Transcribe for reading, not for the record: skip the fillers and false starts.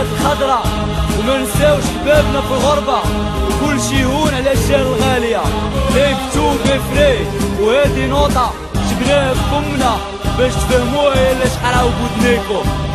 البلاد الخضرا، وما نساوش شبابنا في الغربة، وكل شي هون على الجال الغالية. ليف تو بفري، وهادي نوطة جبناها في فمنا باش تفهموها يلا شحال عاود بودنيكو.